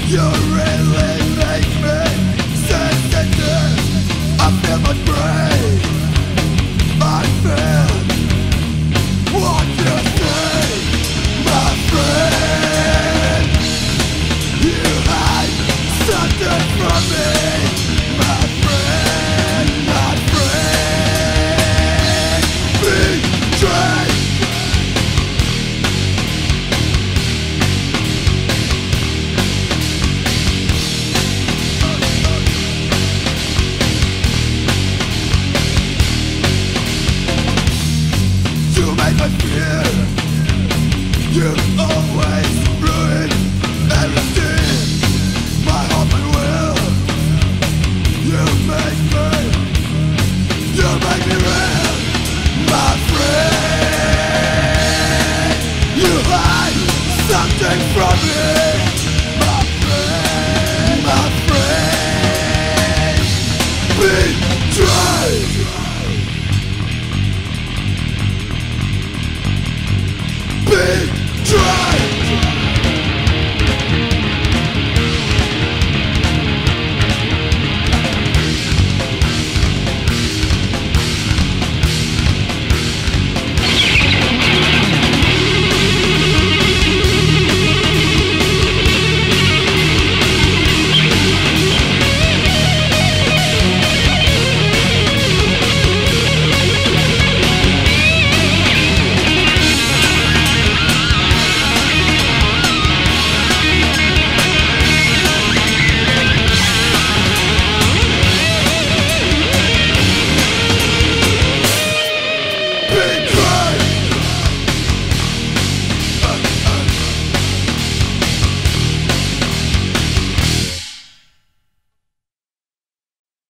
You really make me sensitive. I feel my brain. I feel what you say, my friend. You hide something from me, my friend, my friend. Betrayed. I fear you always ruin everything. My heart, my will. You make me real, my friend. You hide something from me.